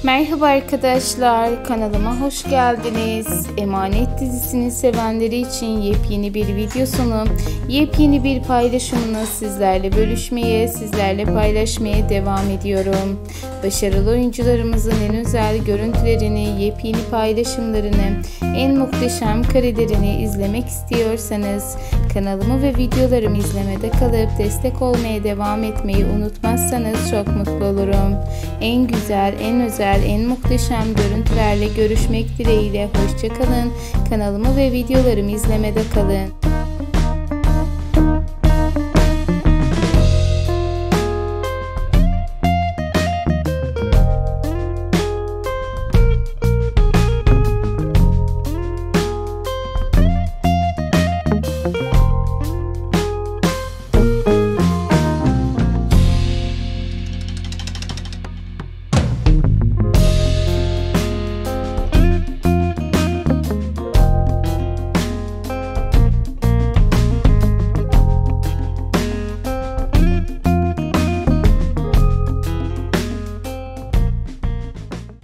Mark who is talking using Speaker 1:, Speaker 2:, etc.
Speaker 1: Merhaba arkadaşlar, kanalıma hoş geldiniz. Emanet dizisini sevenleri için yepyeni bir videosunu, yepyeni bir paylaşımını sizlerle bölüşmeye, sizlerle paylaşmaya devam ediyorum. Başarılı oyuncularımızın en özel görüntülerini, yepyeni paylaşımlarını, en muhteşem karelerini izlemek istiyorsanız kanalımı ve videolarımı izlemede kalıp destek olmaya devam etmeyi unutmazsanız çok mutlu olurum. En güzel, en özel, en muhteşem görüntülerle görüşmek dileğiyle. Hoşça kalın. Kanalımı ve videolarımı izlemede kalın.